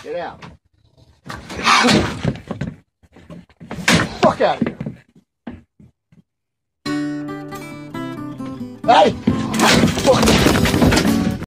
Get out. Fuck out of here. Hey! Fuck.